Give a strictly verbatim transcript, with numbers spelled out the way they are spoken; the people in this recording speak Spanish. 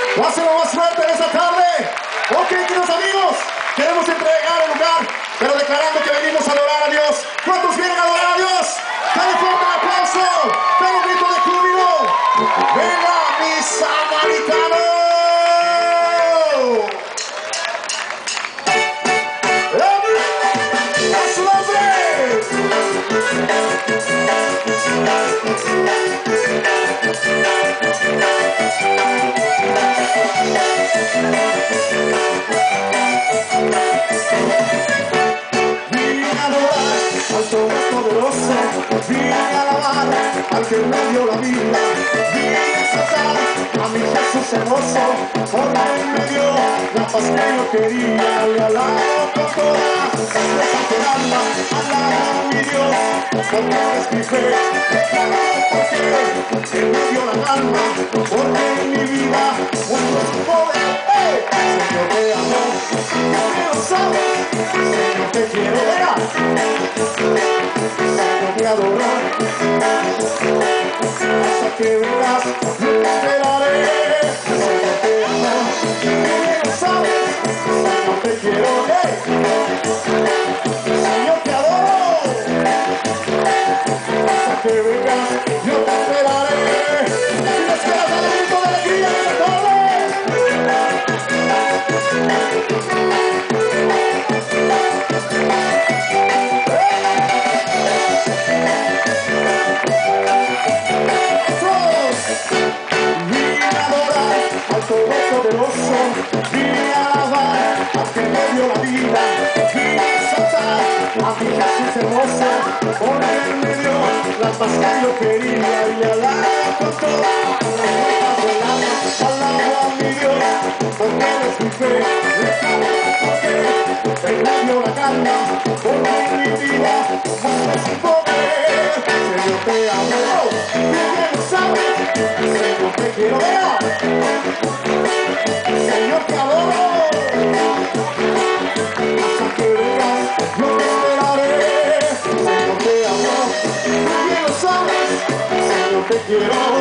Hacemos más fuerte en esta tarde. Ok, queridos amigos, queremos entregar el lugar, pero declarando que venimos a adorar a Dios. ¿Cuántos vienen a adorar a Dios? Dale fuerte el aplauso, dale un grito de júbilo. ¡Venga, mis samaritanos! ¡A su nombre! Vine a alabar al que me dio la vida. Vine a exaltar a mi Jesús hermoso, porque Él me dio la paz que yo quería. Le alabo con toda fuerza del alma, alabo a mi Dios, porque es mi fe. Declaro porque Él me dio la alma, porque en mi vida muestra su poder. ¡Hey! Señor, te amo, Señor, lo sabes, Señor, te quiero ver. Te adorar, hasta que vengas, yo te esperaré. Señor, te amo, tú lo sabes, Señor, te quiero ver. Señor, te adoro, hasta que vengas, yo te esperaré. Si me esperas, dale un grito de alegría en esta tarde. Todopoderoso, vine a alabar al que me dio la vida, vine a exaltar a mi Jesús hermoso, porque Él me dio la paz que yo quería, y le alabo con todas las fuerzas del alma, alabo a mi Dios, porque Él es mi fe, le alabo porque Él me dio la calma, porque en mi vida muestra su poder. Señor, te amo, tú bien lo sabes, Señor, te quiero ver. Señor, te adoro, hasta que vengas, yo te esperaré. Señor, te amo, tú bien lo sabes, Señor, te quiero.